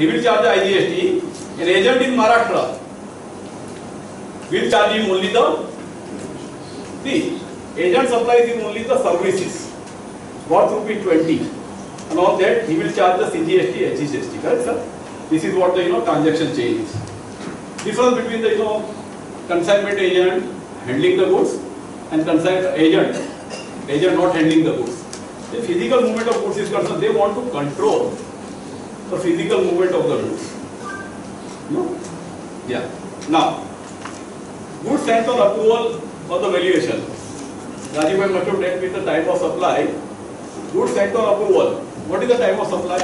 he will charge the IGST. An agent in Maharashtra will charge him only the, see, agent supplies him only the services worth ₹20, and on that he will charge the CGST, HGST, correct sir? This is what the transaction chain is. Difference between the consignment agent handling the goods and consignment agent not handling the goods. The physical movement of goods is concerned, they want to control the physical movement of the goods. No? Yeah. Now, goods sent on approval for the valuation. Rajiv must have dealt with the time of supply. Goods sent on approval. What is the time of supply?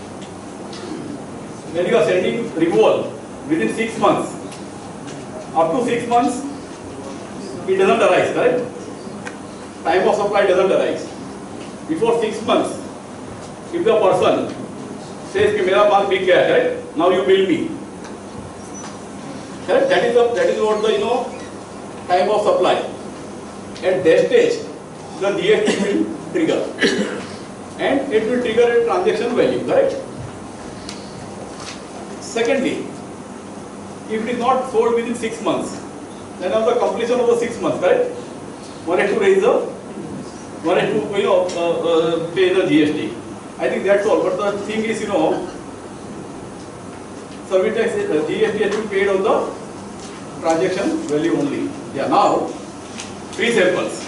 When you are sending removal within 6 months, up to 6 months, it doesn't arise, correct? Time of supply doesn't arise. Before 6 months, if the person says कि मेरा माल बिक गया, correct? Now you bill me. Correct? That is what the time of supply. At that stage, the GST will trigger, and it will trigger a transaction value, correct? Secondly, if it is not sold within 6 months, then on the completion of the 6 months, correct? One has to raise the, one has to pay the GST. I think that's all. But the thing is, service tax GST has to be paid on the transaction value only. Yeah. Now, free samples.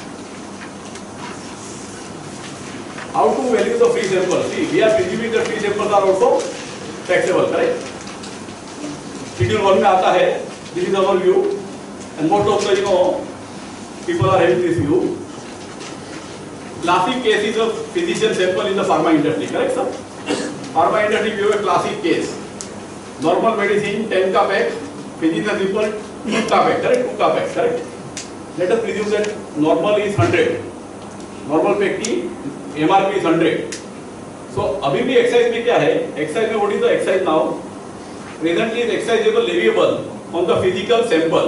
How to value the free samples? See, we are presuming that free samples are also taxable, correct? Schedule 1 में आता है. This is our view, and most of the people are having this view. Classic case is a physician sample in the pharma industry, correct sir? Pharma industry, we have a classic case. Normal medicine 10 ka pack, physician sample 2 ka pack, correct? 2 ka pack, correct? Let us presume that normal is 100. Normal pack की MRP is 100. So अभी भी excise में क्या है? Excise में what is the excise now? Presently is excisable leviable on the physical sample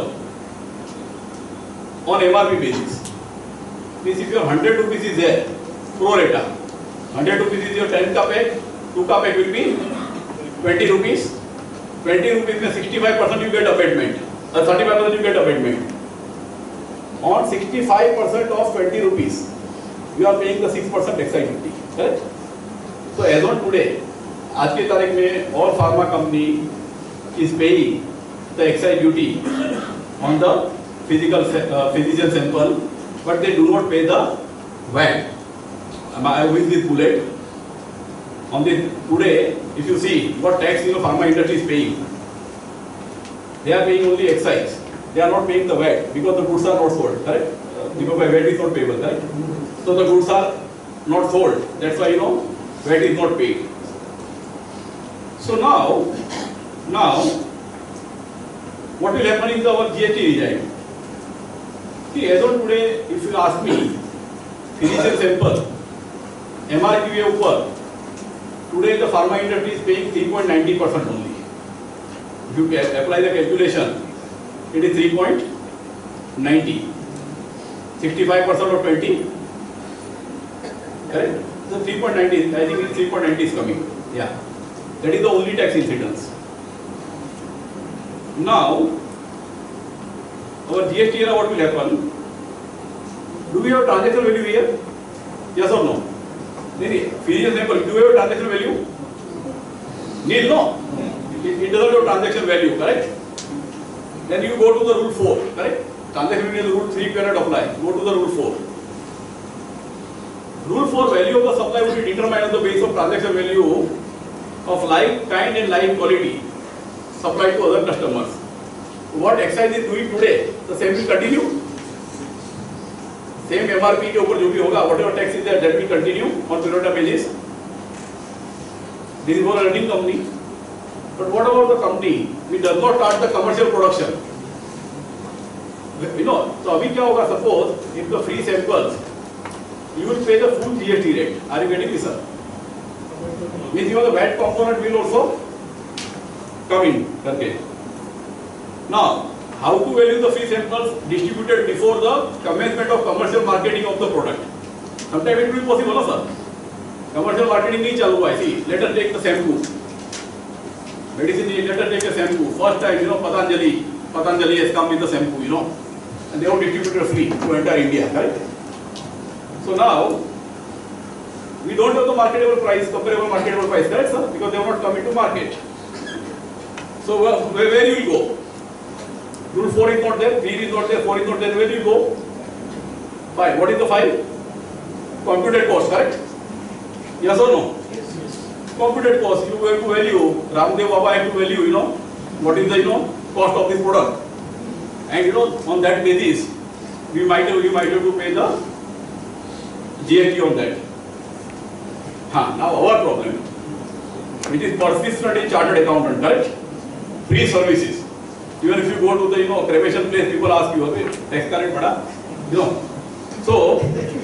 on MRP basis. Means if your 100 rupees is there, pro rata, 100 rupees is your 10 ka pack, 2 ka pack will be 20 rupees. 20 rupees में 65% you get abatement, 35% you get abatement. On 65% of 20 rupees, you are paying the 6% excise duty, correct? So as on today, आज के तारीख में all pharma company is paying the excise duty on the physical physician sample, but they do not pay the VAT. With this bullet on this today, if you see what tax pharma industry is paying, they are paying only excise. They are not paying the VAT because the goods are not sold, correct? Because VAT is not payable, correct? So the goods are not sold. That's why VAT is not paid. So now what will happen is our GST regime. See, as on today, if you ask me, physician sample, MRP के ऊपर, today the pharma industry is paying 3.90% only. If you apply the calculation, it is 3.90. 65% of 20, correct? So 3.90, I think it's 3.90 is coming. Yeah, that is the only tax incidence. Now, our GST era, what will happen? Do we have transaction value here? Yes or no? Physician sample, do we have transaction value? Nil, no? It doesn't have transaction value, correct? Then you go to the rule 4, correct? Transaction value rule 3 cannot apply. Go to the rule 4. Rule 4 value of the supply will be determined on the basis of transaction value of like kind and like quality supplied to other customers. What excise is doing today, the same will continue. Same MRP के ऊपर जो भी होगा, whatever tax is there, that will continue on pro rata basis. This is for a running company. But what about the company which does not start the commercial production? So अभी क्या होगा? Suppose if the free samples, you will pay the full GST rate. Are you getting this, sir? Means the VAT component will also come in. Okay. Now, how to value the free samples distributed before the commencement of commercial marketing of the product? Sometimes it will be possible, no, sir? Commercial marketing नहीं चालू हुआ है. See, let us take the shampoo. Medicine, let us take a shampoo. First time, Patanjali has come with the shampoo, and they have distributed free to entire India, right? So now, we don't have the marketable price, comparable marketable price, correct, sir? Because they have not come into market. So where you will go? Rule 4 is not there, 3 is not there, 4 is not there, where do you go? 5. What is the 5? Computed cost, correct? Yes or no? Computed cost, you have to value, Ramdev Baba have to value, what is the, cost of this product. And, on that basis, we might have to pay the GST on that. Now our problem, which is persistent in chartered accountant, correct? Free services. Even if you go to the, cremation place, people ask you, tax current bada, So,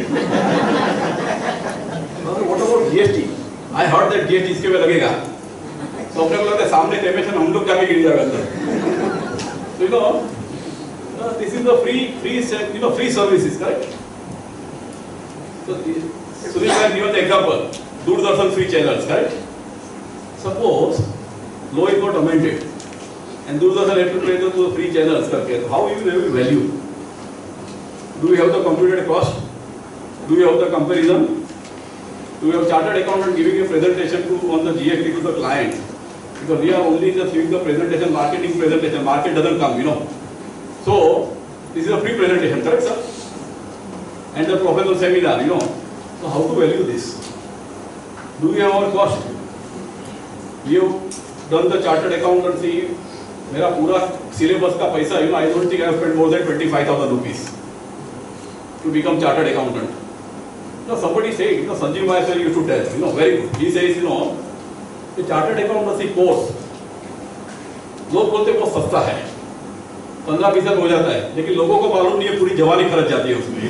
what about GST? I heard that GST इसके में लगेगा. So अपने को लगता है सामने cremation हम लोग जाके गिर जाएगा अंदर. So this is the free services, correct? So this I have given the example. Doordarshan free channels, correct? Suppose law is not amended and Doordarshan have to pay the free channels, correct? How you will value? Do we have the computed cost? Do we have the comparison? Do we have chartered accountant giving a presentation on the GST to the client? Because we are only just giving the presentation, marketing presentation. Market doesn't come, So this is a free presentation, correct, sir? And the professional seminar, So how to value this? Do we have our cost? We have done the chartered accountancy. मेरा पूरा syllabus का पैसा, I don't think I have spent more than 25,000 rupees to become chartered accountant. Somebody said, Sanjeev Maya sir used to tell, very good. He says, the chartered accountancy course, लोग बोलते बहुत सस्ता है, 15% हो जाता है, लेकिन लोगों को मालूम नहीं है पूरी जवानी खर्च जाती है उसमें,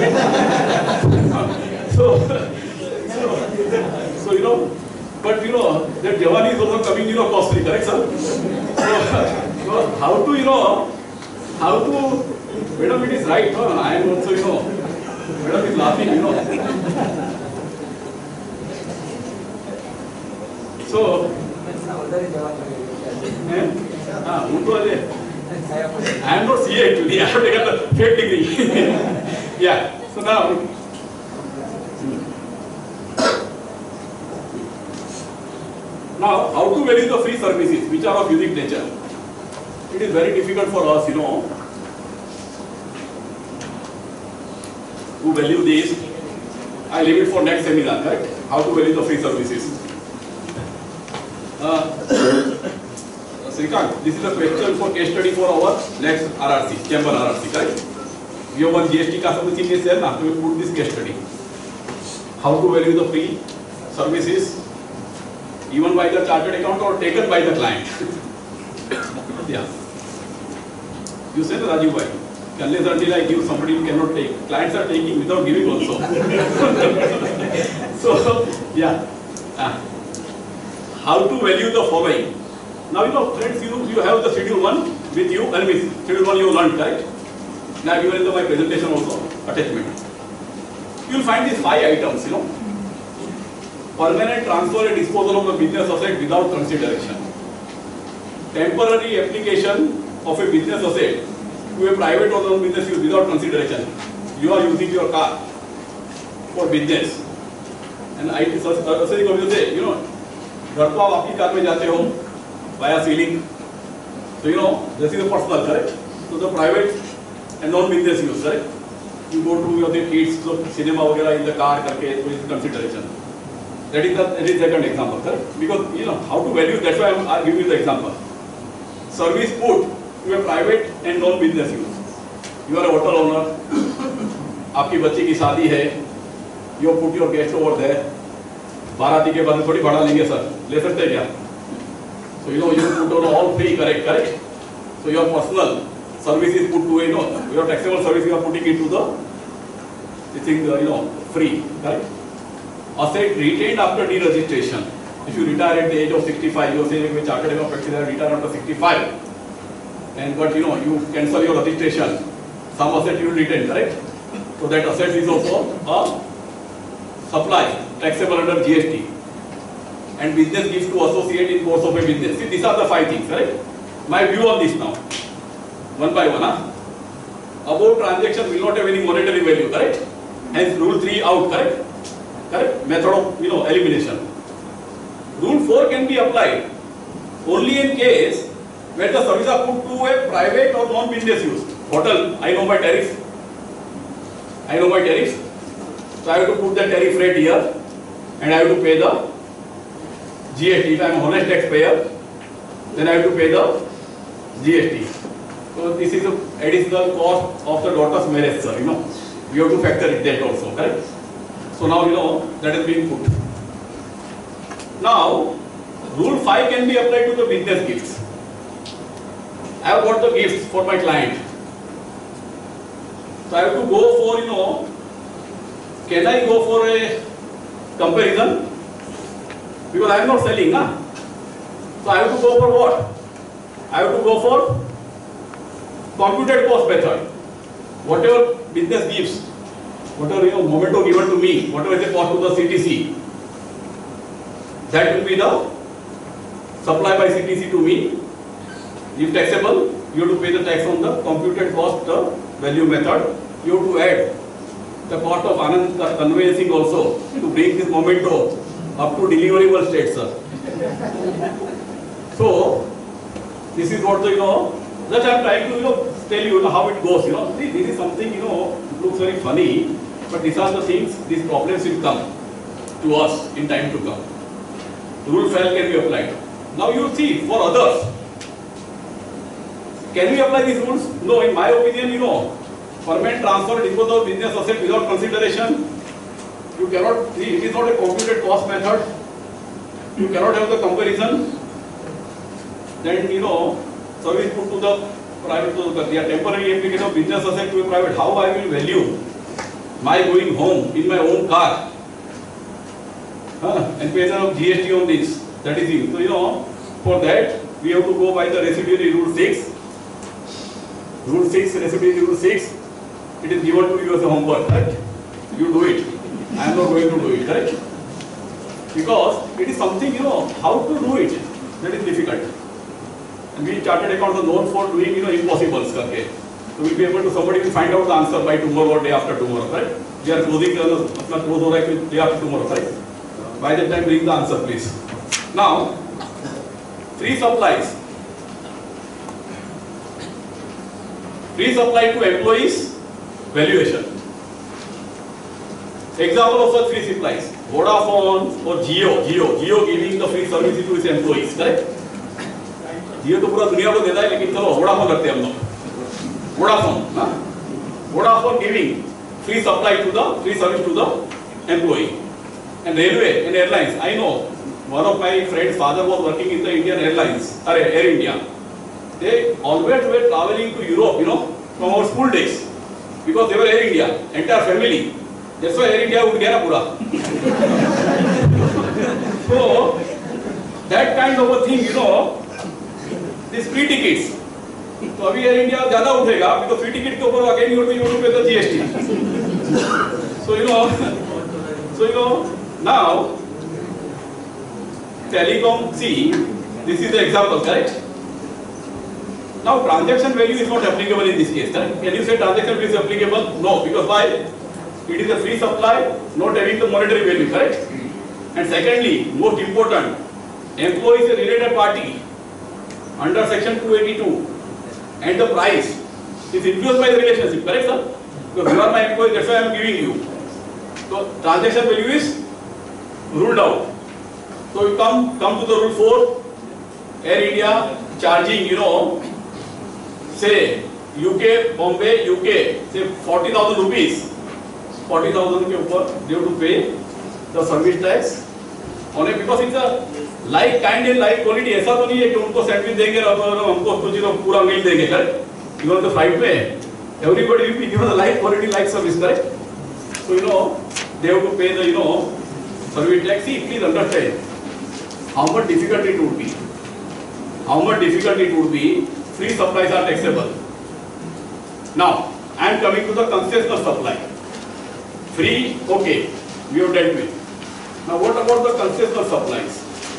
So but that jawani is also coming, costly, correct, sir? So how to, madam, it is right, I am also, madam is laughing, So, I am not CA actually, I have taken the fake degree. Yeah, so now, how to value the free services which are of unique nature? It is very difficult for us, to value these. I leave it for next seminar, correct? How to value the free services. Srikant, this is a question for case study for our next RRC, chamber RRC, correct? We have one GST ka something is there, now we put this case study. How to value the free services, even by the chartered accountant or taken by the client. Yeah. You said RAJIV bhai, unless until I give somebody you cannot take. Clients are taking without giving also. So, yeah. How to value the following. Now, friends, you have the schedule 1 with you, and with schedule 1 you learned, right? Now, I have given in my presentation also, attachment. You will find these 5 items, Permanent transfer and disposal of the business asset without consideration. Temporary application of a business asset to a private or non-business use without consideration. You are using your car for business. And I say, घर तो आप आपकी car में जाते हो via ceiling. So this is a personal, correct? So the private and non-business use, correct? You go to your kids to cinema वगैरह in the car करके तो is consideration. That is the second example, correct? Because how to value. That's why I give you the example. Service put to a private and non-business use. You are a hotel owner. आपकी बच्ची की शादी है. You put your guest over there. बाराती के बाद थोड़ी भाड़ा लेंगे सर, ले सकते हैं क्या? So you put on all free, correct? So your personal service is put to your taxable service you are putting into the free, correct? Asset retained after deregistration. If you retire at the age of 65, you are saying we chartered account practitioner retire after 65, and but you cancel your registration, some asset you will retain, correct? So that asset is also a supply taxable under GST. and business gives to associate in course of a business. See, these are the 5 things, correct? My view on this now, one by one. Above transaction will not have any monetary value, correct? Hence rule 3 out, correct? Correct? Method of elimination. Rule 4 can be applied only in case where the services are put to a private or non-business use. Hotel, I know my tariff. So I have to put the tariff rate here and I have to pay the GST. If I am a honest taxpayer, then I have to pay the GST. So this is the additional cost of the daughter's marriage, sir. We have to factor it that also, correct? So now that is being put. Now, rule 5 can be applied to the business gifts. I have got the gifts for my client. So I have to go for, can I go for a comparison? Because I am not selling, na? So I have to go for what? I have to go for computed cost method. Whatever business gives, whatever momento given to me, whatever is the cost to the CTC, that will be the supply by CTC to me. If taxable, you have to pay the tax on the computed cost value method. You have to add the cost of conveyancing also to bring this momento up to deliverable state, sir. So this is what that I am trying to tell you how it goes. See, this is something looks very funny, but these are the things. These problems will come to us in time to come. Rule 5 can be applied. Now you see for others. Can we apply these rules? No, in my opinion, permanent transfer, dispose of business asset without consideration. You cannot see, it is not a computed cost method. You cannot have the comparison. Then service put to the private, they are temporary application of business asset to a private. How I will value my going home in my own car and pay the GST on this. That is it. So for that we have to go by the residuary rule 6. Rule 6, residuary rule 6. It is given to you as a homework, right? You do it. I am not going to do it, right? Because it is something, how to do it, that is difficult. And we chartered accountants are known for doing, impossibles. Okay? So we will be able to, somebody will find out the answer by tomorrow or day after tomorrow, right? We are closing, day after tomorrow, right? By that time, bring the answer, please. Now, free supplies. Free supply to employees, valuation. Example of such free supplies. Vodafone or Jio giving the free services to its employees, correct? Jio तो पूरा दुनिया को देता है, लेकिन चलो Vodafone करते हैं हम लोग. Vodafone giving free supply to the free service to the employee. And railway and airlines. I know one of my friends' father was working in the Indian Airlines, Air India. They always were traveling to Europe, from our school days, because they were Air India, entire family. That's why Air India would get a pura. So that kind of a thing, these free tickets. So abhi Air India ज़्यादा उठेगा, because free ticket के ऊपर again you have to pay the GST. So now telecom. See, this is the example, correct? Now transaction value is not applicable in this case, correct? Can you say transaction value is applicable? No, because why? It is a free supply, not having the monetary value, correct? And secondly, most important, employee is a related party under section 282, and the price is influenced by the relationship, correct, sir? Because you are my employee, that's why I am giving you. So transaction value is ruled out. So you come to the rule 4, Air India charging, say UK, Bombay, UK, say 40,000 rupees. 40,000 के ऊपर they have to pay the service tax on it, because it's a like kind and like quality. ऐसा तो नहीं है कि उनको sandwich देंगे और हमको कुछ पूरा मील देंगे, correct? Even the flight में everybody will be given the like quality, like service, correct? So they have to pay the service tax. See, please understand how much difficult it would be. How much difficult it would be. Free supplies are taxable. Now I am coming to the concessional supply. Free, okay, we have dealt with. Now what about the concessional supplies?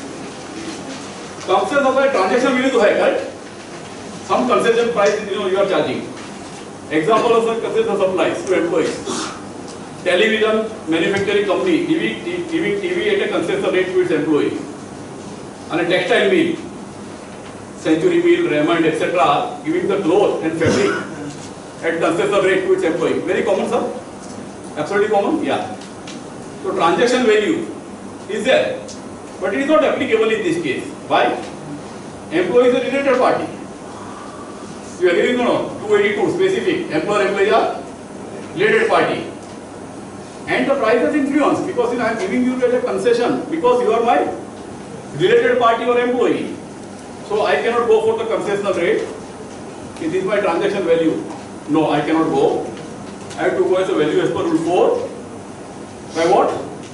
Concession of transaction value तो है, correct? Some concession price you are charging. Example of such concession supplies to employees. Television manufacturing company giving TV at a concession rate to its employee. And a textile mill, Century Mill, Raymond, etc. giving the cloth and fabric at concession rate to its employee. Very common, sir? Absolutely common? Yeah. So transaction value is there, but it is not applicable in this case. Why? Employee is a related party. You agree or no? 282 specific. Employer-employee are related party. And the price is influenced because I am giving you as a concession because you are my related party or employee. So I cannot go for the concessional rate. It is my transaction value. No, I cannot go. I have to go as a value as per rule 4. By what?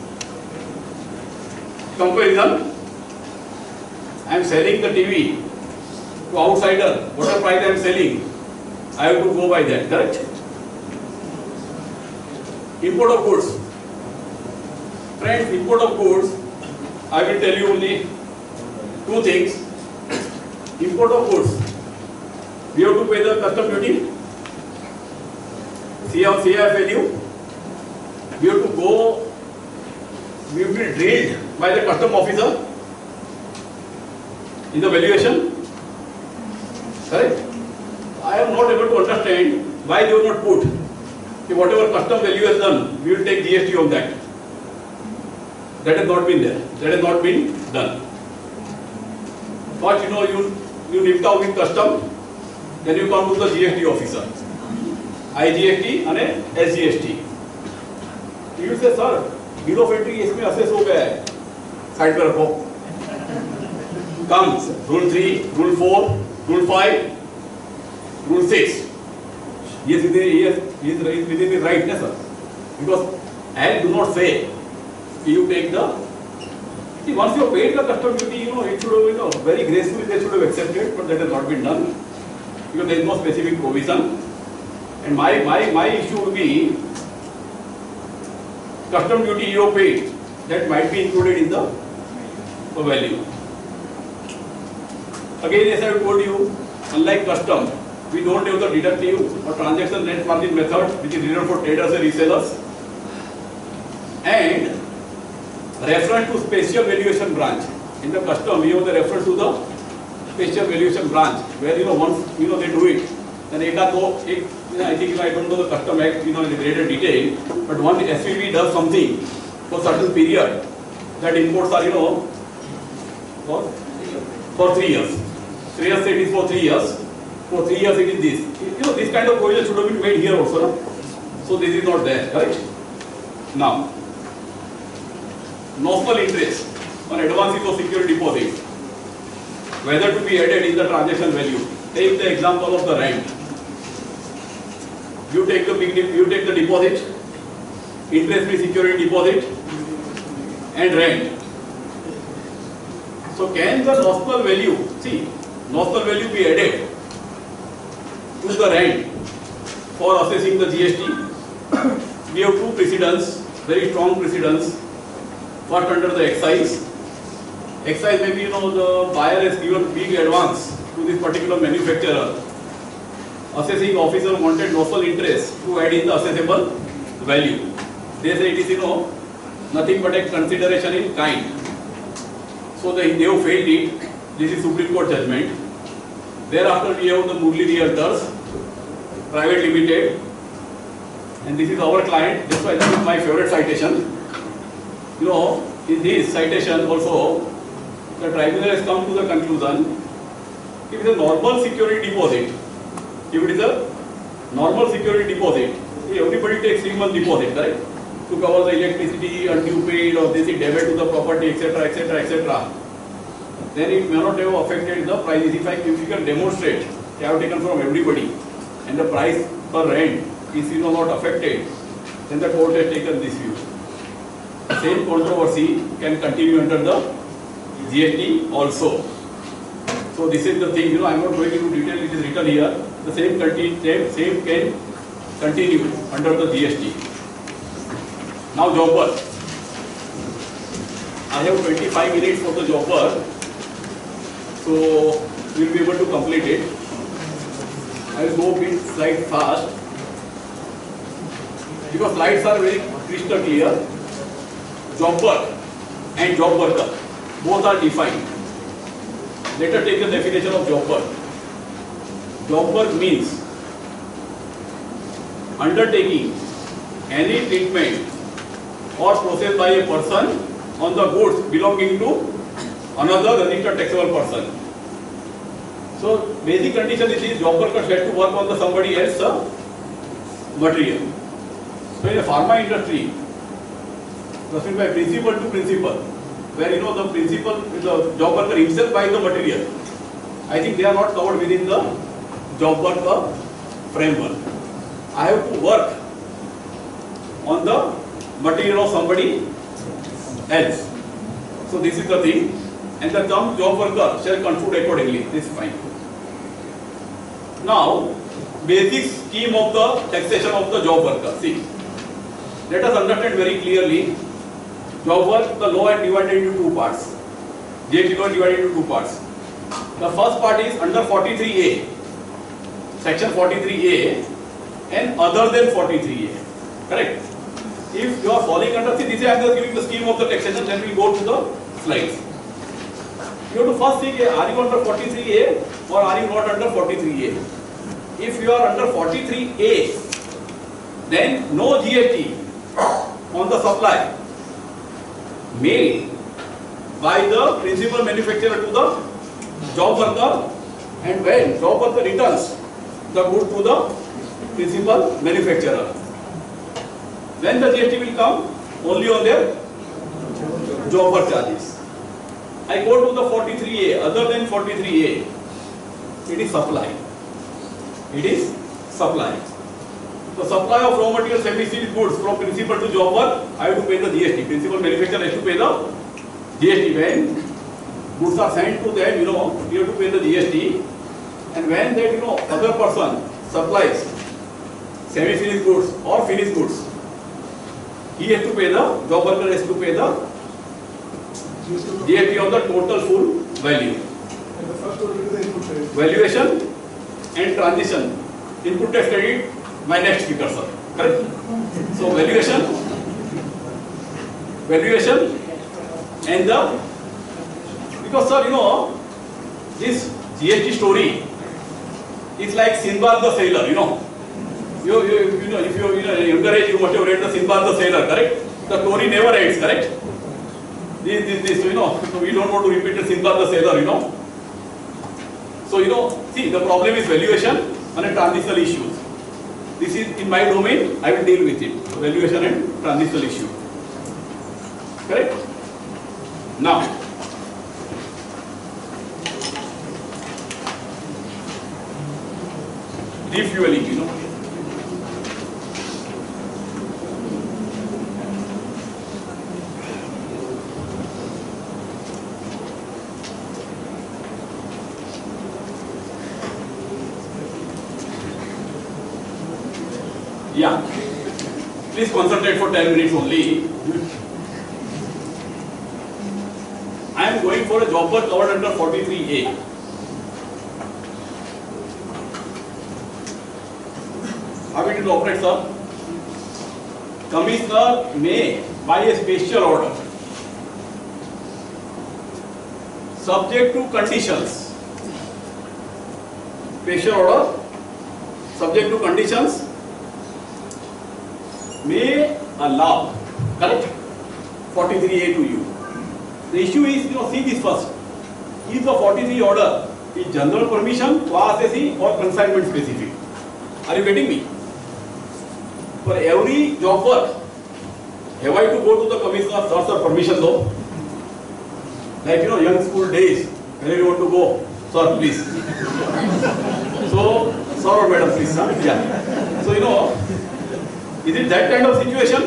Comparison. I am selling the TV to outsider. Whatever price I am selling, I have to go by that, correct? Import of goods. Friends, import of goods, I will tell you only two things. Import of goods, we have to pay the custom duty, CIF value. We have to go, we will be drilled by the custom officer in the valuation. Correct? I am not able to understand why they will not put whatever custom value has done, we will take GST on that. That has not been there. That has not been done. But you lift out with custom, then you come to the GST officer. IGST and SGST. You will say, sir, bill of entry इसमें assess हो गया है. Side पे रखो. Comes rule 3, rule 4, rule 5, rule 6. Yes, he is within his right, sir. Because I do not say you take the. See, once you paid the custom duty, it should have, very gracefully they should have accepted, but that has not been done because there is no specific provision. And my issue would be custom duty you have paid that might be included in the value. Again, as I have told you, unlike custom, we don't have the deductive or transaction net margin method, which is reserved for traders and resellers, and reference to special valuation branch. In the custom, we have the reference to the special valuation branch, where once they do it, then I think I don't know the custom act in greater detail, but one SVB does something for certain period, that imports are for 3 years. 3 years it is for 3 years. For 3 years it is this. This kind of provision should have been made here also. No? So this is not there, right? Now, notional interest on advances of security deposit, whether to be added in the transaction value. Take the example of the rent. You take the deposit, interest-free security deposit, and rent. So can the notional value, notional value be added to the rent for assessing the GST? We have two precedents, very strong precedents. First, under the excise. Excise, maybe the buyer has given big advance to this particular manufacturer. Assessing officer wanted notional interest to add in the assessable value. They say it is nothing but a consideration in kind. So they have failed it. This is Supreme Court judgment. Thereafter we have the Murli Realtors Private Limited, and this is our client. That's why this is my favorite citation. In this citation also, the tribunal has come to the conclusion, if it is a normal security deposit, everybody takes 3 month deposit, correct? To cover the electricity, undue paid, or this is debit to the property, etc., etc., etc. Then it may not have affected the price. If you can demonstrate, they have taken from everybody, and the price per rent is not affected, then the court has taken this view. Same controversy can continue under the GST also. So this is the thing. I am not going into detail. It is written here. The same can continue under the GST. Now jobber. I have 25 minutes for the jobber. So we'll be able to complete it. I will go a bit slide fast because slides are very crystal clear. Job work and job worker both are defined. Let us take the definition of job work. Job work means undertaking any treatment or process by a person on the goods belonging to another registered taxable person. So basic condition is this: job worker had to work on the somebody else's material. So in a pharma industry, proceed by principal to principal, where the principal, the job worker himself buys the material. I think they are not covered within the job worker framework. I have to work on the material of somebody else. So this is the thing, and the term job worker shall construed accordingly. This is fine. Now, basic scheme of the taxation of the job worker. See, let us understand very clearly. Job work, the law is divided into two parts. GST law is divided into two parts. The first part is under 43A, section 43A, and other than 43A. Correct? If you are falling under, see, this is I am just giving the scheme of the taxation, then we will go to the slides. You have to first see, are you under 43A or are you not under 43A? If you are under 43A, then no GST on the supply made by the principal manufacturer to the job worker, and when job worker returns the good to the principal manufacturer, then the GST will come only on their job work charges. I go to the 43A, other than 43A, it is supply. It is supply. The supply of raw material semi-finished goods from principal to job work, I have to pay the GST. Principal manufacturer has to pay the GST. When goods are sent to them, you have to pay the GST. And when that, other person supplies semi-finished goods or finished goods, he has to pay the, job worker has to pay the GST on the total full value. And the first one is the input credit. Valuation and transition. Input tax credit, my next speaker, sir. Correct? So valuation and the, because sir, this GST story is like Sinbad the Sailor, You if you in younger age you must have read the Sinbad the Sailor, correct? The story never ends, correct? This, so we don't want to repeat the Sinbad the Sailor, So see, the problem is valuation and transitional issues. This is in my domain, I will deal with it. Valuation and transitional issue. Correct? Now, refueling, Yeah, please concentrate for 10 minutes only. I am going for a job work covered under 43A. How it will operate, sir? Commissioner may, by a special order, subject to conditions, special order, subject to conditions, may allow, correct, 43A to you. The issue is, see this first. Is the 43 order is general permission, class AC or consignment specific? Are you getting me? For every job work, have I to go to the commissioner, sir, permission though? Like, young school days, where you want to go? Sir, please. So, sir or madam, please, sir. Yeah. So, is it that kind of situation?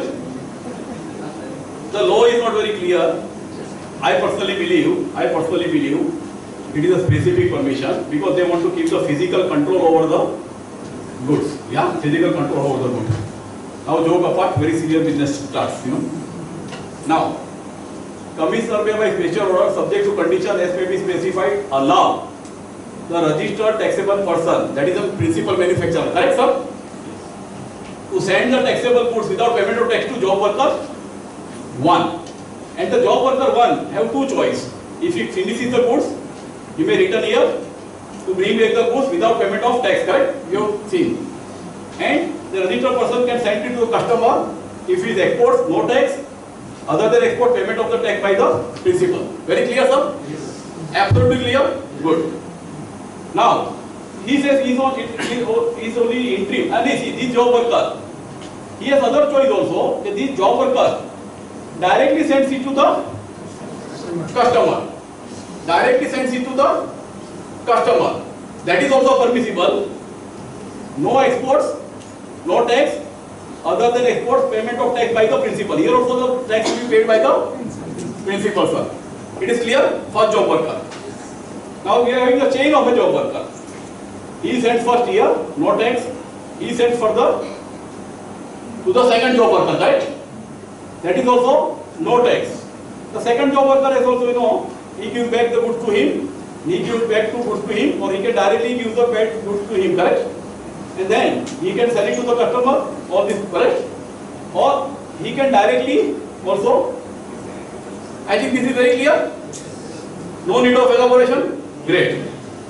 The law is not very clear. I personally believe it is a specific permission because they want to keep the physical control over the goods. Yeah, physical control over the goods. Now joke apart, very serious business starts, Now, commissioner may by special order subject to condition as may be specified allow the registered taxable person, that is the principal manufacturer, correct sir, to send the taxable goods without payment of tax to job worker 1. And the job worker 1 have two choice. If he finishes the goods, he may return here to bring back the goods without payment of tax, correct? You have seen. And the registered person can send it to the customer if he exports, no tax, other than export, payment of the tax by the principal. Very clear, sir? Yes. Absolutely clear? Good. Now, he says he is only interim, and this job worker, he has other choice also, that this job worker directly sends it to the customer. Directly sends it to the customer. That is also permissible. No exports, no tax, other than exports, payment of tax by the principal. Here also the tax will be paid by the principal, sir. It is clear? First job worker. Now we are having a chain of a job worker. He sends first here, no tax. He sends further to the second job worker, right? That is also no tax. The second job worker is also, he gives back the goods to him, he gives back the goods to him, or he can directly give the back goods to him, correct? And then he can sell it to the customer, all this, correct? Or he can directly also, I think this is very clear. No need of elaboration. Great.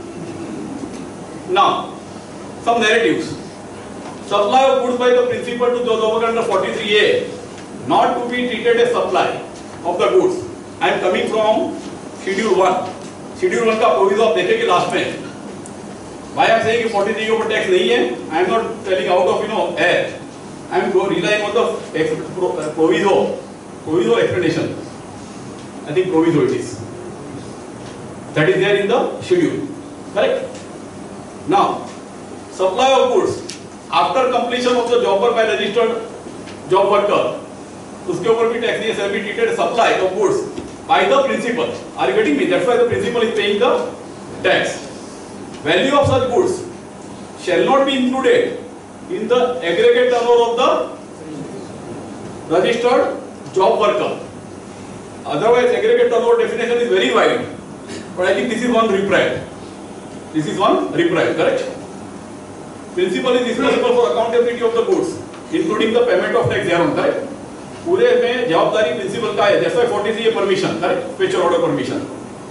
Now, some narratives. Supply of goods by the principal to those over under 43A, not to be treated as supply of the goods. I am coming from Schedule 1. Schedule 1 का provision आप देखेंगे last में. Why I am saying कि 43 के ऊपर tax नहीं है? I am not telling out of air. I am relying on the proviso explanation. I think proviso it is. That is there in the schedule, correct? Now, supply of goods after completion of the job work by registered job worker, उसके ऊपर भी tax नहीं है, shall be treated as supply of goods by the principal. Are you getting me? That's why the principal is paying the tax. Value of such goods shall not be included in the aggregate turnover of the registered job worker. Otherwise, aggregate turnover definition is very wide. But I think this is one reprieve. This is one reprieve, correct? Principal is responsible for accountability of the goods, including the payment of tax thereon, correct? पूरे में जवाबदारी principal का है. That's why 43 permission, correct? Special order permission.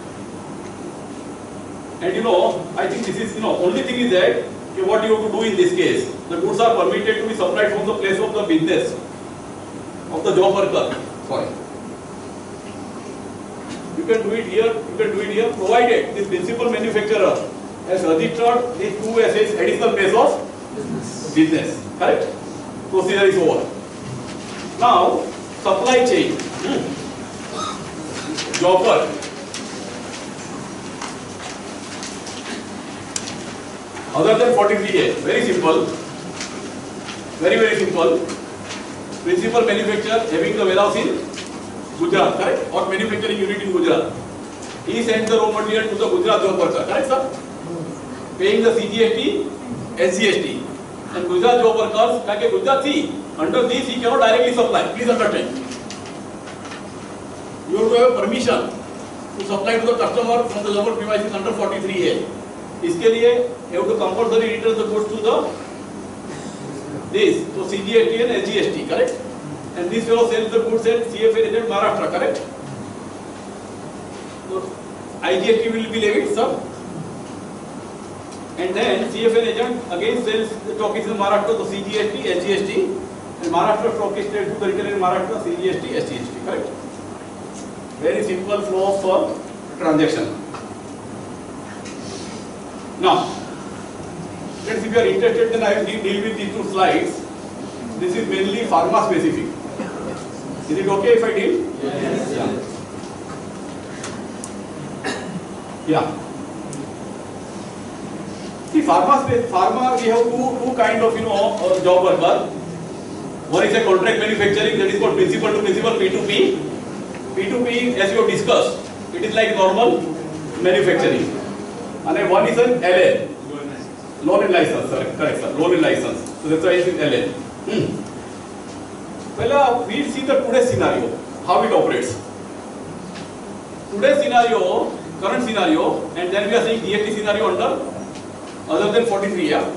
And I think this is only thing is that what you have to do in this case. The goods are permitted to be supplied from the place of the business of the job worker. Sorry. You can do it here, provided this principal manufacturer has registered these two assets additional base of business. Correct? Procedure is over. Now, supply chain. Job work. Other than 43A, very simple. Very simple. Principal manufacturer having the warehouse in Gujarat, correct? Or manufacturing unit in Gujarat. He sends the raw material to the Gujarat job worker, correct sir? Paying the CGST, SGST. And Gujarat job workers, like Gujarat, see, under this he cannot directly supply. Please understand. You have to have permission to supply to the customer from the lower premises under 43A. इसके लिए you have to compulsory return the goods to the this, so CGST and SGST, correct? And this fellow sells the goods at CFA agent Maharashtra, correct? So IGST will be levied, sir. And then CFA agent again sells the stock in Maharashtra, so CGST, SGST, and Maharashtra stock is to the retailer in Maharashtra, CGST, SGST, correct? Very simple flow for transaction. Now, let's if you are interested, then I will deal with these two slides. This is mainly pharma specific. Is it okay if I deal? Yes. Yeah. See, pharma we have two kind of job worker. One is a contract manufacturing, that is called principal to principal P2P. P2P, as you have discussed, it is like normal manufacturing. And one is an LL, loan and license, correct sir, loan and license. So that's why it is LL. Well, we see the today's scenario, how it operates. today's scenario, current scenario, and then we are saying GST scenario under other than 43. Yeah.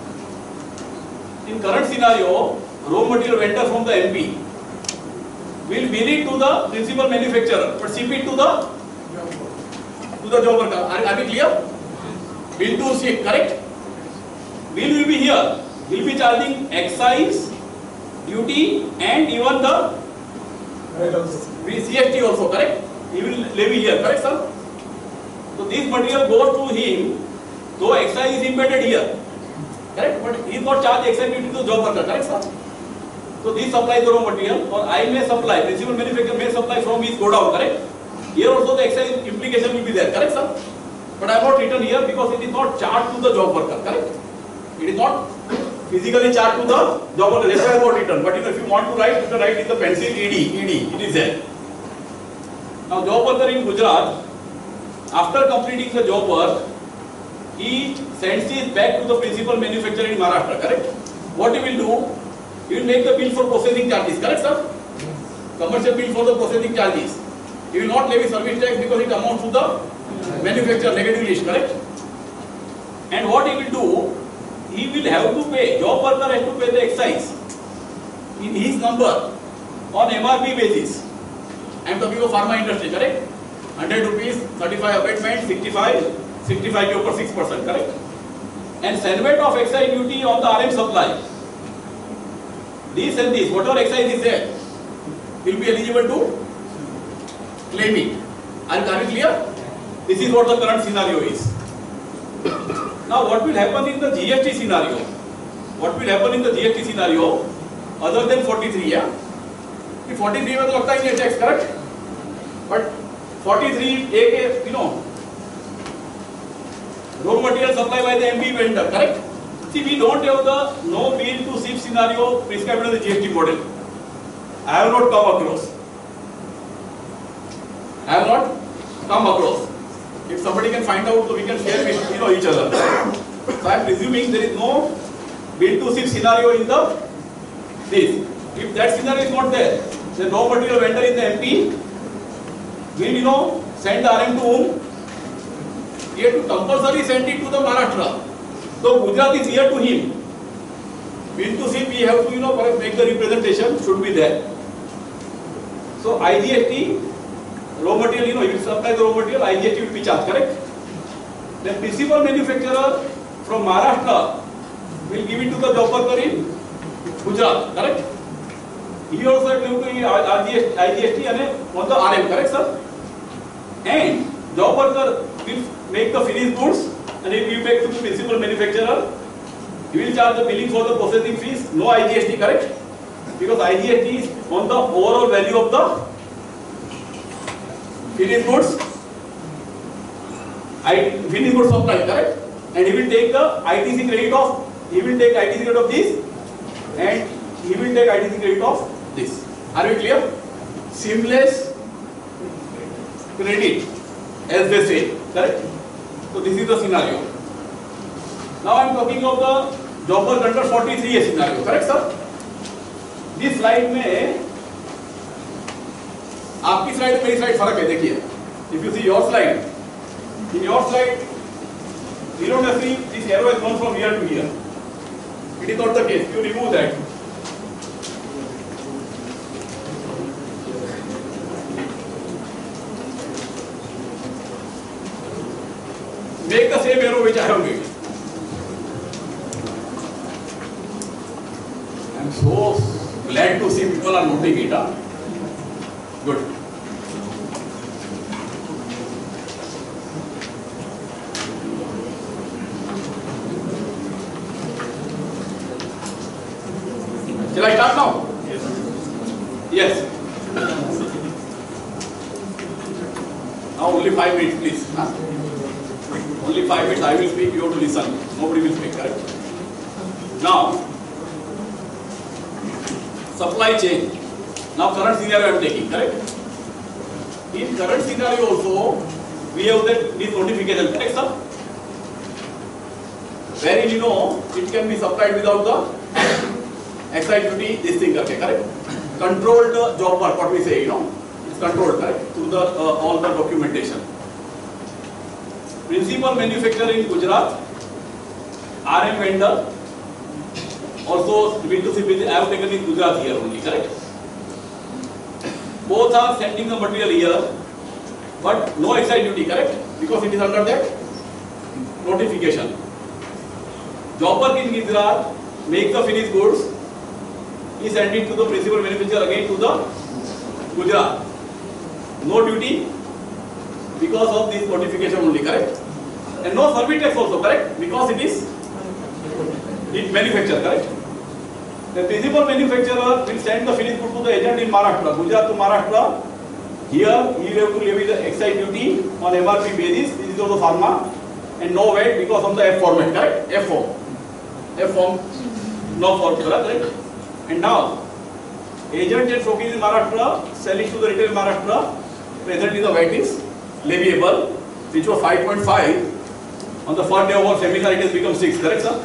In current scenario, raw material vendor from the MP will bill it to the principal manufacturer, but ship it to the job worker. Are we clear? Bill to ship, correct? Bill will be here. Will be charging excise, duty, and even the GST also, correct? He will levy here, correct, sir? So this material goes to him, though excise is embedded here, correct? But he is not charged excise duty to the job worker, correct, sir? So this supplies the raw material, or I may supply, principal manufacturer may supply from his godown, correct? Here also the excise implication will be there, correct, sir? But I have not written here because it is not charged to the job worker, correct? It is not physically charged to the job worker, that's why I have not written. But if you want to write, you can write in the pencil ED, it is there. Now job worker in Gujarat, after completing the job work, he sends it back to the principal manufacturer in Maharashtra, correct? What he will do? He will make the bill for processing charges, correct, sir? Commercial bill for the processing charges. He will not levy service tax because it amounts to the manufacturer negative list, correct? And what he will do? He will have to pay, job worker has to pay the excise in his number on MRP basis. I am talking of pharma industry, correct? 100 rupees, 35 abatement, 65 के ऊपर 6%, correct? And settlement of excise duty on the RM supply. This and this, whatever excise is there, will be eligible to claim it. Are you clear? This is what the current scenario is. Now, what will happen in the GST scenario? What will happen in the GST scenario other than 43? Yeah. 43 में तो लगता ही नहीं tax, correct? But 43 एक raw material supply by the MP vendor, correct? See, we don't have the no bill to ship scenario prescribed in the GST model. I have not come across. If somebody can find out, so we can share with each other. So I am presuming there is no bill to ship scenario in this. If that scenario is not there, the raw material vendor in the MP will send the RM to whom? He has to compulsory send it to the Maharashtra. So Gujarat is near to him. Bill to ship, we have to perhaps make the representation should be there. So IGST, raw material, you will supply the raw material, IGST will be charged, correct? The principal manufacturer from Maharashtra will give it to the job worker in Gujarat, correct? He also will give to IGST and on the RM, correct, sir? And job worker will make the finished goods and he will back to the principal manufacturer. He will charge the billing for the processing fees, no IGST, correct? Because IGST is on the overall value of the finished goods supply, correct? And he will take the ITC credit of, this and he will take ITC credit of this. Are we clear? Seamless credit, as they say, correct? So this is the scenario. Now I am talking of the job work under 43A scenario, correct, sir? This slide में आपकी slide में मेरी slide फर्क है, देखिए. If you see your slide, in your slide, you don't have to see this arrow has gone from here to here. It is not the case. You remove that. Make the same arrow which I have made. I am so glad to see people are noting it. Good. Shall I start now? Yes. Now only 5 minutes, please. Only 5 minutes I will speak, you have to listen. Nobody will speak, correct? Now, supply chain. Now current scenario I am taking, correct? In current scenario also, we have that this notification, correct, sir? Wherein it can be supplied without the excise duty, this thing, okay, correct? Controlled job work, what we say, controlled, right, through the all the documentation. Principal manufacturer in Gujarat, RM vendor, also B2C business. I have taken in Gujarat here only, correct? Both are sending the material here, but no excise duty, correct? Because it is under that notification. Job work in Gujarat makes the finished goods. He sent it to the principal manufacturer again to the Gujarat. No duty because of this notification only, correct? And no service tax also, correct? Because it is manufactured, correct? The principal manufacturer will send the finished good to the agent in Maharashtra, Gujarat to Maharashtra. Here he will have to levy the excise duty on MRP basis. This is also pharma and no VAT because of the F format, correct? F form, no form, correct? And now, agent and stockist in Maharashtra sell it to the retail in Maharashtra. Presently the VAT is leviable, which was 5.5. On the first day of our seminar, it has become 6, correct, sir?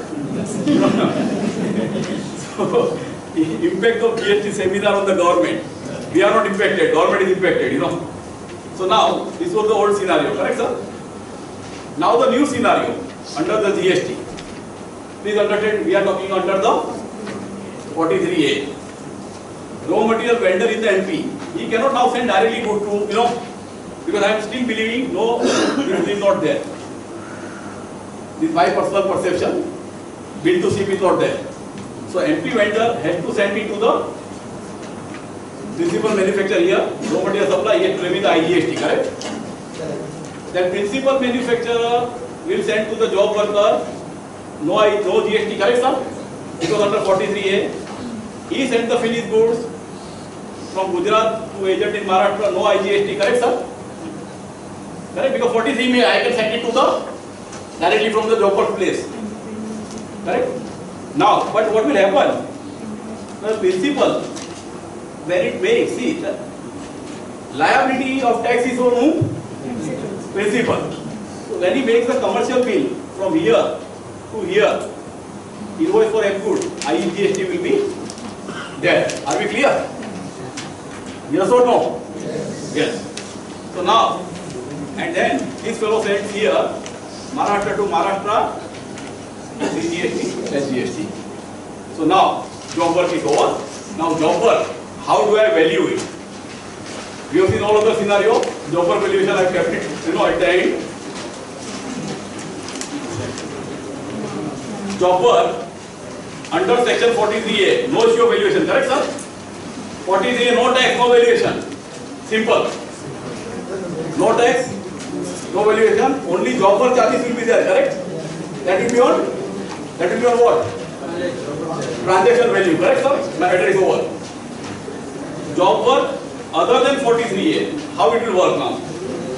So, impact of GST seminar on the government. We are not impacted, government is impacted, you know. So now, this was the old scenario, correct, sir? Now the new scenario, under the GST. Please understand, we are talking under the 43A. Raw material vendor in the NP. He cannot now send directly good to, you know, because I am still believing, no, this is not there. This is my personal perception. Bill to ship is not there. So NP vendor has to send it to the principal manufacturer here. Raw material supply, he has to levy the IGST, correct? Then principal manufacturer will send to the job worker no GST, correct, sir? Because under 43A, he sent the finished goods from Gujarat to agent in Maharashtra, no IGST, correct, sir? Correct, because 43A I can send it to the directly from the job work place, correct? Now, but what will happen? The principal, when it makes, see, the liability of tax is on whom? Principal. So when he makes the commercial bill from here to here, invoice for F good, IGST will be there. Are we clear? Yes or no? Yes. So now, and then this fellow sends here, Maharashtra to Maharashtra, GST, SGST. So now, job work is over. Now job work, how do I value it? We have seen all of the scenario. Job work valuation, I have kept it, you know, at the end. Job work under section 43A, no issue of valuation, correct, sir? 43A, no tax, no valuation. Simple. No tax, no valuation. Only job work charges will be there, correct? That will be on what? Transaction value, correct, sir? Matter is over. Job work other than 43A, how it will work now?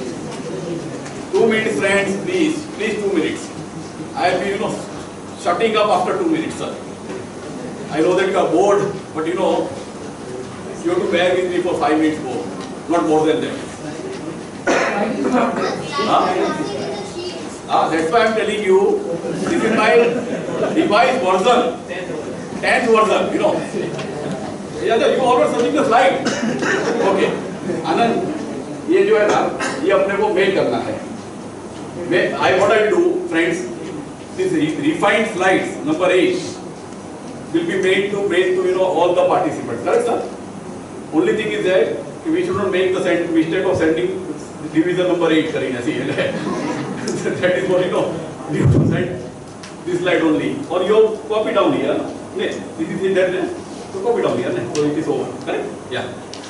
2 minutes, friends, please 2 minutes. I will be, you know, shutting up after 2 minutes, sir. I know that you are bored, but you know, you have to bear with me for 5 minutes more, not more than that. That's why I am telling you, this is my revised version, 10th version, you know. Yeah, you always searching the slide. Okay. Anand, ये जो है ना, ये अपने को mail करना है. What I will do, friends, this refined slides number 8 will be made to you know all the participants. Correct, sir? Only thing is that we should not make the mistake of sending division number 8 करेंगे ऐसी है. That is what you know. We have to send this slide only. Or you copy down here. No, this is in there. So copy down here. So it is over. Correct? Yeah.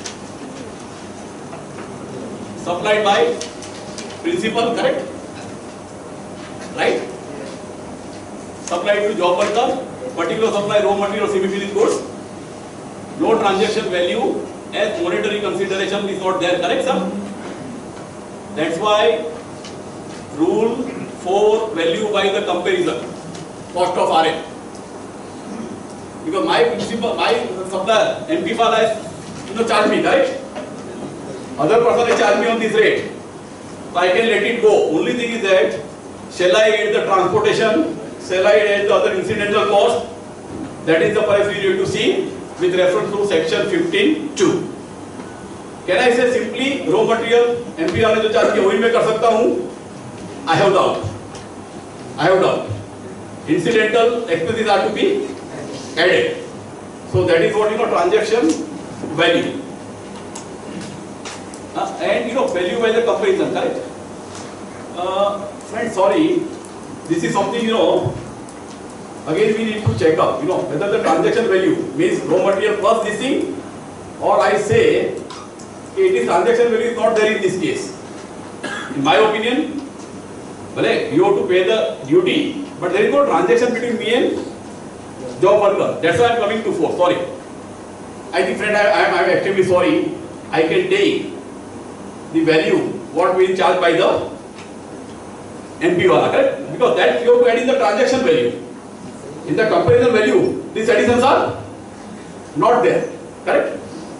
Supplied by principal, correct? Right? Supplied to job worker. Particular supply raw material or semi-finished goods. No transaction value as monetary consideration is not there. Correct, sir? That's why rule 4 value by the comparison. Cost of RM. Because my principal, my supplier, MP file has, you know, charge me, correct? Other person has charged me on this rate. So I can let it go. Only thing is that, shall I add the transportation? Shall I add the other incidental cost? That is the price we need to see with reference to section 15(2). Can I say simply raw material MP वाले जो charge किया वही मैं कर सकता हूँ? I have doubt. Incidental expenses are to be added. So that is what transaction value. And value by the comparison, correct? Friend, sorry, this is something again we need to check up. Whether the transaction value means raw material plus this thing, or I say it is transaction value is not there in this case. In my opinion, you have to pay the duty, but there is no transaction between me and job worker. That's why I am coming to force. Sorry. I think, friend, I am extremely sorry. I can take the value what we charged by the MP wala, correct? Because that you have to add in the transaction value. In the comparison value, these additions are not there, correct?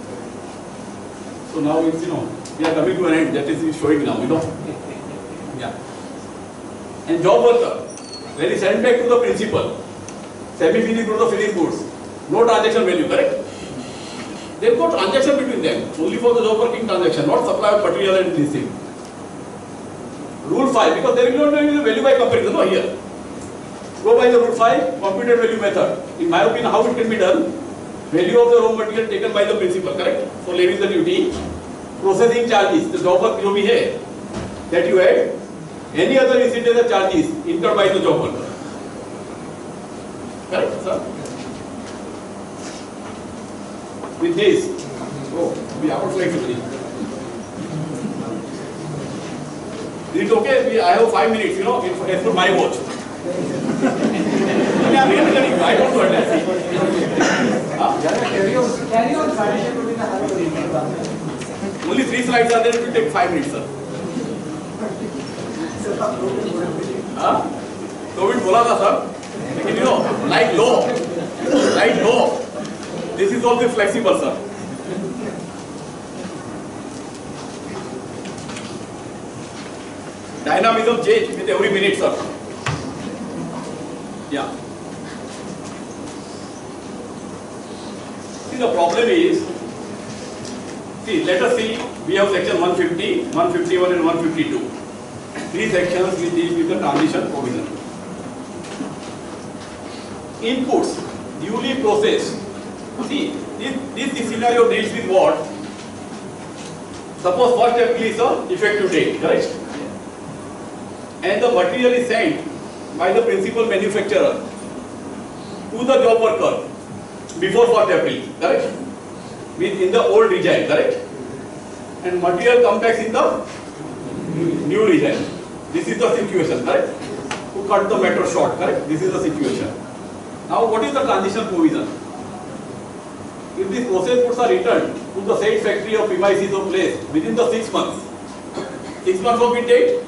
So now it's we are coming to an end. That is showing now, Yeah. And job worker, when he sent back to the principal, semi-finished goods or finished goods, no transaction value, correct? There is no transaction between them, only for the job working transaction, not supply of material and this thing. Rule 5, because there is no value by comparison, no, here. Go by the rule 5, computed value method. In my opinion, how it can be done? Value of the raw material taken by the principal, correct? For levying the duty, processing charges, the job work जो भी है, that you add, any other incidental charges incurred by the job worker. Correct, sir? With this, we are flexible. Is it okay? I have 5 minutes, as per my watch. I don't know that. Carry on. Only 3 slides are there, it will take 5 minutes, sir. COVID बोला था sir, लेकिन like law, this is also flexible, sir. Dynamism change with every minute, sir. Yeah. See, the problem is, let us see, we have section 150, 151 and 152. 3 sections we deal with the transition provision. Inputs duly processed. See, this scenario deals with what? Suppose 1st April is the effective date, correct? And the material is sent by the principal manufacturer to the job worker before 1st April, correct? In the old regime, correct? And material comes back in the new regime. This is the situation, correct? To cut the matter short, correct? This is the situation. Now, what is the transition provision? If these processed goods are returned to the said factory or premises or place within the 6 months, 6 months of which date?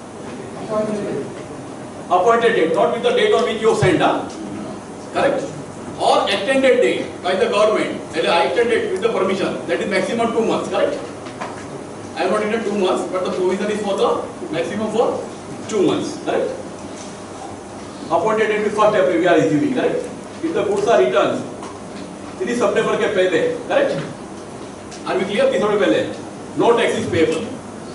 Appointed date, not with the date on which you send, correct? Or extended date by the government, extended with the permission, that is maximum 2 months, correct? I am not in 2 months, but the provision is for the maximum for 2 months, correct? Appointed date with 1st April, we are assuming, correct? If the goods are returned, 3 September के पहले, correct? Are we clear? 3 September पहले, no tax is payable.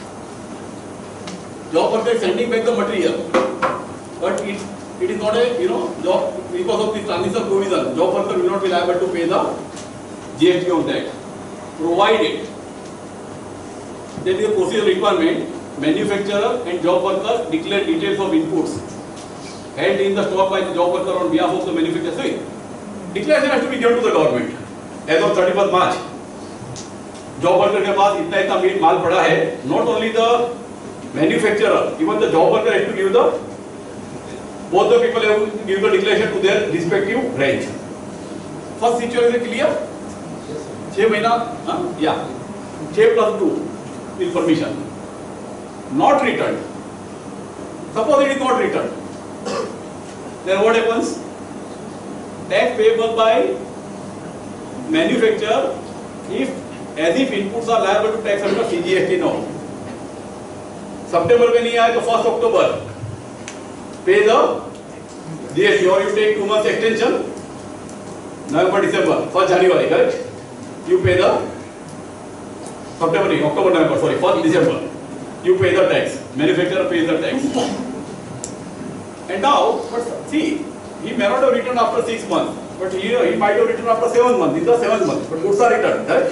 Job worker is sending back the material, but it is not a job because of the transition provision. Job worker will not be liable to pay the GST on that, provided that is a procedural requirement. Manufacturer and job worker declare details of inputs held in the stock by the job worker on behalf of the manufacturer. So, declaration has to be given to the government as of 31st March. Job worker के पास इतना माल पड़ा है. Not only the manufacturer, even the job worker has to give both the people have to give the declaration to their respective range. First situation clear? 6 महीना, yeah, 6 plus 2 is permission. Not returned. Suppose it is not returned. Then what happens? Tax payable by manufacturer if as if inputs are liable to tax under CGST norm. September में नहीं आए तो 1st October pay the GST, or you take 2 months extension, November, December, 1st January, correct? You pay the October, November, sorry, 1st December. You pay the tax. Manufacturer pays the tax. And now, but see, he may not have returned after 6 months, but he might have returned after 7 months. This is the 7th month, but goods are returned, right?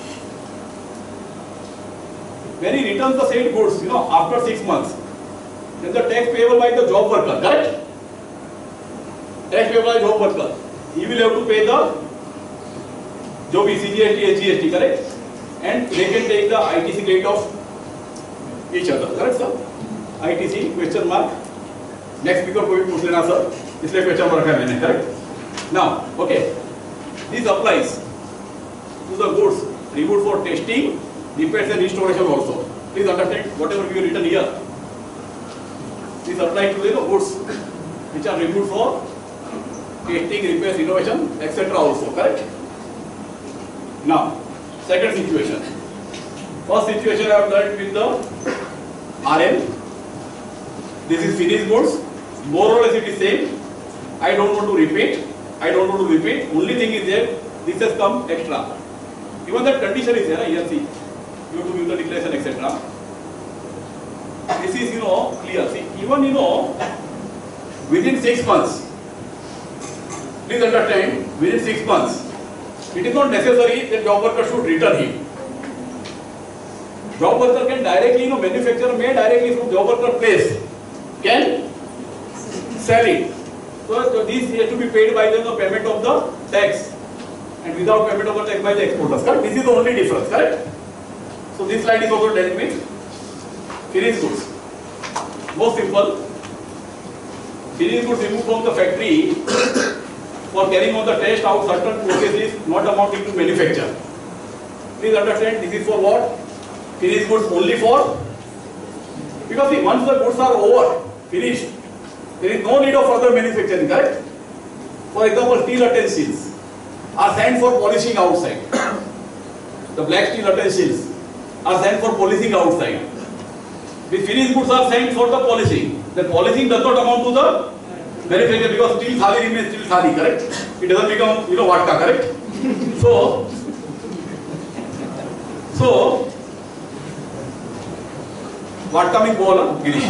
When he returns the same goods, after 6 months, then the tax payable by the job worker, correct? Tax payable by job worker. He will have to pay the जो भी CGST, SGST, correct? And they can take the ITC rate of each other, correct sir? ITC question mark. Next speaker को भी पूछ लेना sir. इसलिए question mark रखा है मैंने, correct? Now, okay. This applies to the goods removed for testing, repairs and restoration also. Please understand whatever we have written here. This applies to the goods which are removed for testing, repairs, innovation, etc. also, correct? Now, second situation. First situation I have dealt with the RM. This is finished goods. More or less it is same. I don't want to repeat. Only thing is that this has come extra. Even that condition is there. Here see, you have to give the declaration, etc. This is clear. See, even within 6 months. Please understand, within 6 months. It is not necessary that job worker should return him. Job worker can directly, manufacturer may directly from job worker place can sell it. So this has to be paid by them the payment of the tax, and without payment of the tax by the exporters. Correct? This is the only difference. Correct? So this slide is also dealt with finished goods. Most simple. Finished goods removed from the factory for carrying on the test out certain processes not amounting to manufacture. Please understand, this is for what? Finished goods only for, because see, once the goods are over, finished, there is no need of further manufacturing, correct? For example, steel utensils are sent for polishing outside. The black steel utensils are sent for polishing outside. The finished goods are sent for the polishing. The polishing does not amount to the manufacture, because steel thali remains steel thali, correct? It doesn't become vatka, correct? So vatka means ball, Girish.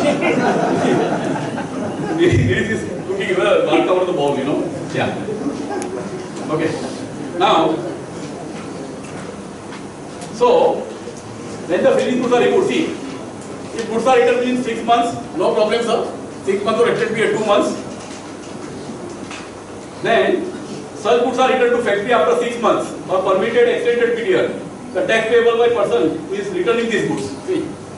Girish is cooking vatka over the ball, Yeah. Okay. Now, so when the finished goods are removed, see, if goods are returned within 6 months, no problem, sir. 6 months or extended period 2 months. Then such goods are returned to factory after 6 months or permitted extended period. The tax payable by person who is returning these goods. See,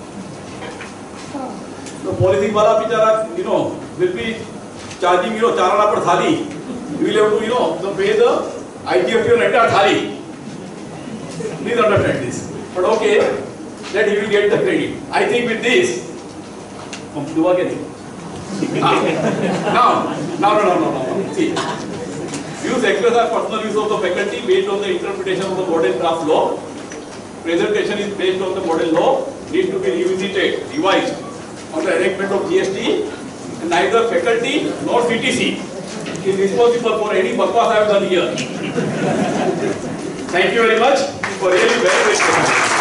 the polishing wala bichara, will be charging, charana per thali. You will have to, pay the IGST on entire thali. Please understand this. But okay, that he will get the credit. I think with this, no. See, views expressed as personal use of the faculty based on the interpretation of the model draft law. Presentation is based on the model law. Needs to be revisited, revised on the enactment of GST. And neither faculty nor CTC is responsible for any bakwas I have done here. Thank you very much for really very